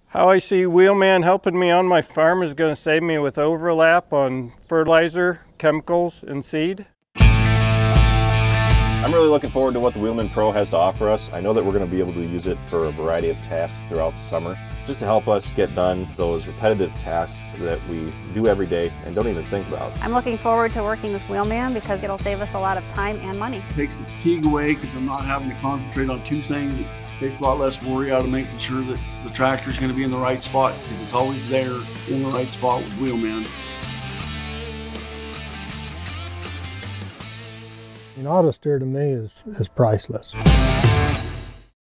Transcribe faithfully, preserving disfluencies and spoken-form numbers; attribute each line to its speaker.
Speaker 1: How I see Wheelman helping me on my farm is going to save me with overlap on fertilizer, chemicals, and seed.
Speaker 2: I'm really looking forward to what the Wheelman Pro has to offer us. I know that we're going to be able to use it for a variety of tasks throughout the summer, just to help us get done those repetitive tasks that we do every day and don't even think about.
Speaker 3: I'm looking forward to working with Wheelman because it'll save us a lot of time and money.
Speaker 4: It takes the fatigue away because I'm not having to concentrate on two things. It takes a lot less worry out of making sure that the tractor is going to be in the right spot because it's always there in the right spot with Wheelman.
Speaker 5: An auto steer to me is, is priceless.